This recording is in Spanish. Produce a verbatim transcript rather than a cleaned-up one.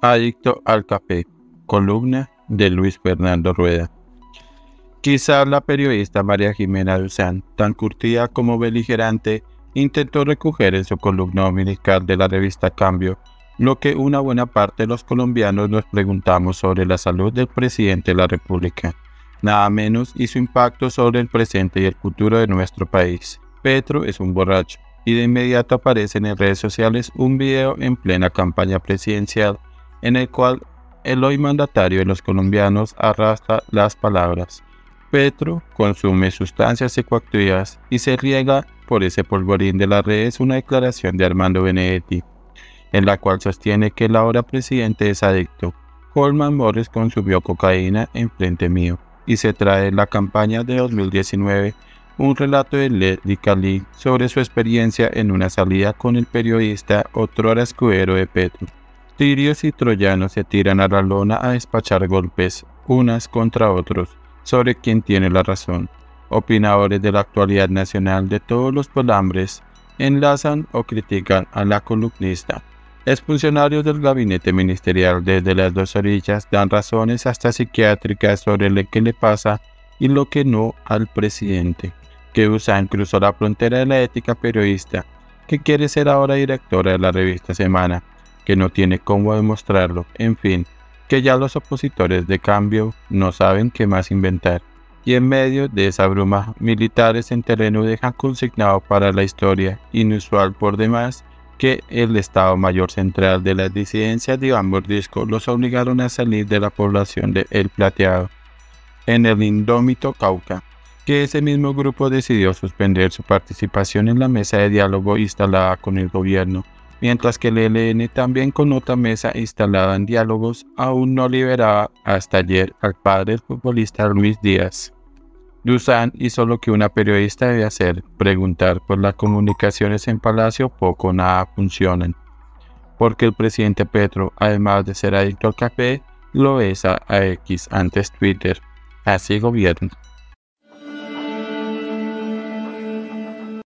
Adicto al café, columna de Luis Fernando Rueda. Quizás la periodista María Jimena Duzán, tan curtida como beligerante, intentó recoger en su columna dominical de la revista Cambio lo que una buena parte de los colombianos nos preguntamos sobre la salud del presidente de la República, nada menos y su impacto sobre el presente y el futuro de nuestro país. Petro es un borracho, y de inmediato aparece en redes sociales un video en plena campaña presidencial en el cual el hoy mandatario de los colombianos arrastra las palabras. Petro consume sustancias psicoactivas y se riega por ese polvorín de las redes una declaración de Armando Benedetti, en la cual sostiene que el ahora presidente es adicto. Holman Morris consumió cocaína en frente mío, y se trae en la campaña de dos mil diecinueve un relato de Leslie Cali sobre su experiencia en una salida con el periodista otrora escudero de Petro. Tirios y troyanos se tiran a la lona a despachar golpes, unas contra otros, sobre quién tiene la razón. Opinadores de la actualidad nacional de todos los pelambres enlazan o critican a la columnista. Exfuncionarios del gabinete ministerial desde las dos orillas dan razones hasta psiquiátricas sobre lo que le pasa y lo que no al presidente, que usa incluso la frontera de la ética periodista, que quiere ser ahora directora de la revista Semana, que no tiene cómo demostrarlo, en fin, que ya los opositores de Cambio no saben qué más inventar. Y en medio de esa bruma, militares en terreno dejan consignado para la historia, inusual por demás, que el Estado Mayor Central de las disidencias de Iván Mordisco los obligaron a salir de la población de El Plateado, en el indómito Cauca, que ese mismo grupo decidió suspender su participación en la mesa de diálogo instalada con el gobierno, mientras que el E L N también con otra mesa instalada en diálogos aún no liberaba hasta ayer al padre del futbolista Luis Díaz. Duzán hizo lo que una periodista debe hacer, preguntar, pues las comunicaciones en Palacio poco o nada funcionan, porque el presidente Petro, además de ser adicto al café, lo es a, a X, antes Twitter. Así gobierna.